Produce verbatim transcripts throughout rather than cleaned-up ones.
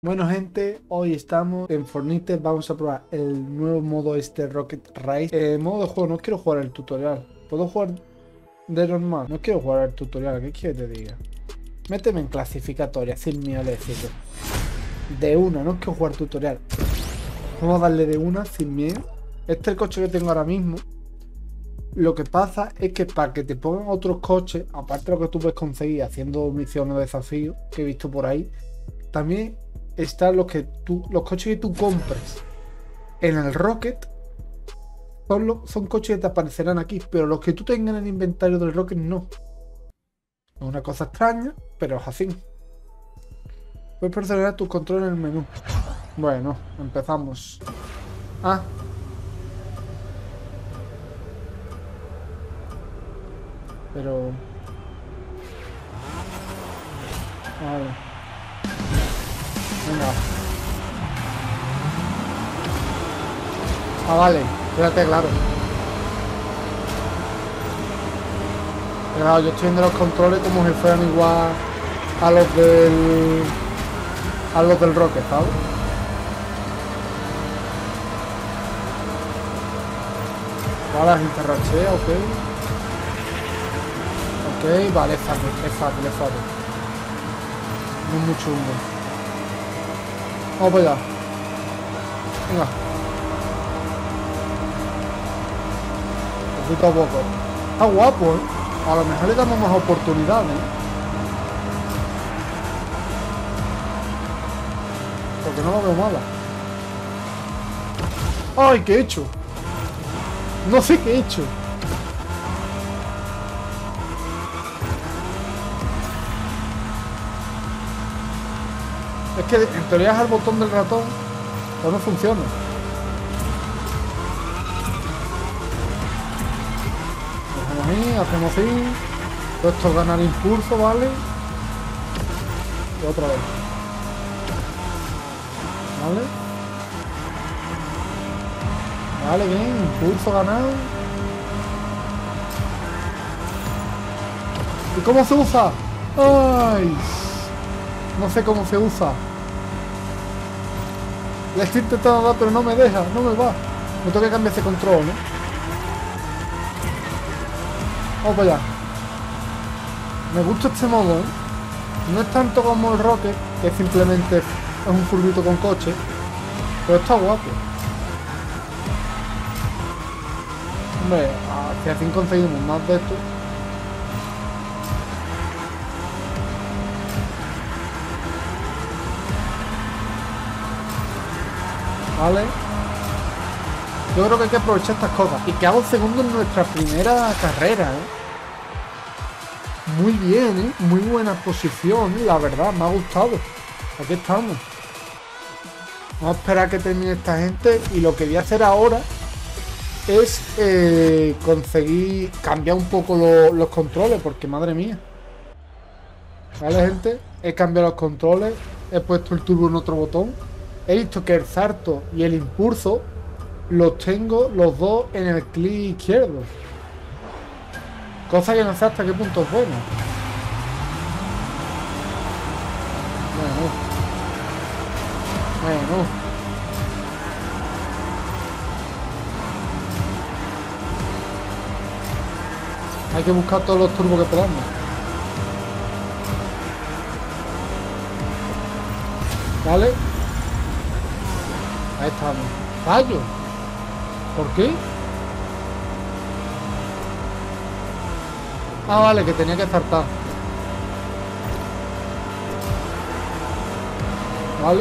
Bueno gente, hoy estamos en Fortnite, vamos a probar el nuevo modo este Rocket Race. Eh, modo de juego, no quiero jugar el tutorial. ¿Puedo jugar de normal? No quiero jugar el tutorial, ¿qué quieres que te diga? Méteme en clasificatoria, sin miedo de decirlo. De una, no quiero jugar tutorial. Vamos a darle de una, sin miedo. Este es el coche que tengo ahora mismo. Lo que pasa es que para que te pongan otros coches, aparte de lo que tú puedes conseguir haciendo misiones o desafíos que he visto por ahí, también están los que tú, los coches que tú compres en el Rocket son, los, son coches que te aparecerán aquí, pero los que tú tengas en el inventario del Rocket no. Es una cosa extraña, pero es así. Puedes personalizar tus controles en el menú. Bueno, empezamos. Ah. Pero... Vale. Venga. Ah, vale. Fíjate, claro. Claro, yo estoy viendo los controles como si fueran igual a los del... a los del Rocket, ¿sabes? Vale, interrachea, ok. Ok, vale, es fácil, es fácil, es fácil. No es mucho humo. Vamos para allá. Venga. Poquito a poco. Está guapo, ¿eh? A lo mejor le damos más oportunidades, ¿eh? Porque no lo veo mala. ¡Ay, qué he hecho! No sé qué he hecho. Es que en teoría es el botón del ratón, pero no funciona. Dejamos ahí, hacemos así. Todo esto gana el impulso, ¿vale? Y otra vez. ¿Vale? Vale, bien, impulso ganado. ¿Y cómo se usa? ¡Ay! No sé cómo se usa. Le estoy intentando dar, pero no me deja, no me va. Me tengo que cambiar ese control, ¿no? Vamos para allá. Me gusta este modo, ¿eh? No es tanto como el Rocket, que simplemente es un furbito con coche, pero está guapo. Hombre, si así conseguimos más de esto. Vale. Yo creo que hay que aprovechar estas cosas. Y que hago segundo en nuestra primera carrera, ¿eh? Muy bien, ¿eh? Muy buena posición, ¿eh? La verdad, me ha gustado. Aquí estamos. Vamos a esperar a que termine esta gente. Y lo que voy a hacer ahora es eh, conseguir cambiar un poco lo, los controles. Porque madre mía. Vale, gente. He cambiado los controles. He puesto el turbo en otro botón. He visto que el salto y el impulso los tengo los dos en el clic izquierdo. Cosa que no sé hasta qué punto es bueno. Bueno. Bueno. Hay que buscar todos los turbos que podamos. ¿Vale? Ahí estamos. Fallo. ¿Por qué? Ah, vale, que tenía que saltar. Vale.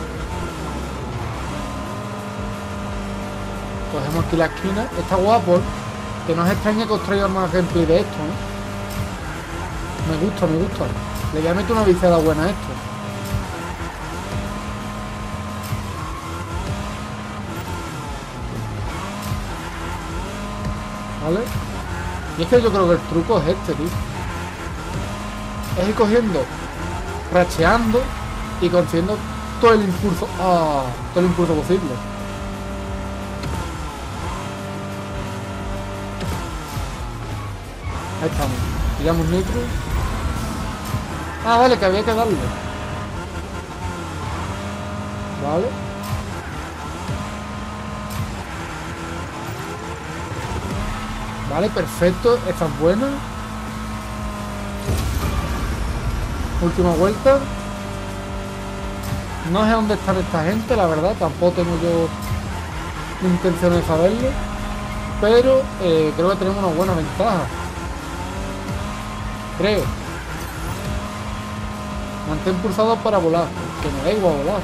Cogemos aquí la esquina. Está guapo, ¿eh? Que no es extraño que os traiga más gameplay de esto, ¿no? Me gusta, me gusta. Le voy a meter una viciada buena a esto. ¿Vale? Y es que yo creo que el truco es este, tío. Es ir cogiendo, racheando y consiguiendo todo el impulso. Ah, todo el impulso posible. Ahí estamos. Tiramos nitro. Ah, vale, que había que darle. Vale. Vale, perfecto. Esta es buena. Última vuelta. No sé dónde están esta gente, la verdad. Tampoco tengo yo intención de saberlo. Pero eh, creo que tenemos una buena ventaja. Creo. Mantén pulsado para volar. Que me da igual volar.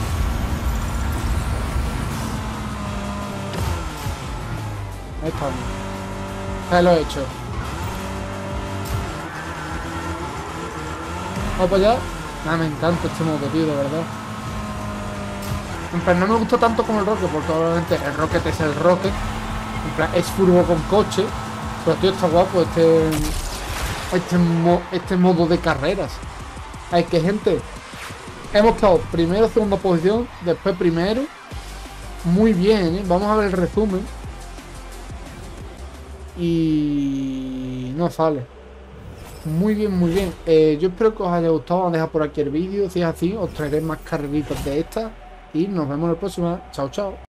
Ahí estamos. Ya lo he hecho. Vamos para allá. Ah, me encanta este modo, tío, de verdad. En plan, no me gusta tanto como el Rocket, porque obviamente el Rocket es el Rocket. En plan, es furbo con coche. Pero tío, está guapo este. Este, mo este modo de carreras. Hay que, gente. Hemos estado primero, segunda posición. Después primero. Muy bien, ¿eh? Vamos a ver el resumen. Y no sale. Muy bien, muy bien. eh, Yo espero que os haya gustado. Vamos a dejar por aquí el vídeo. Si es así, os traeré más carreritas de estas. Y nos vemos en la próxima. Chao, chao.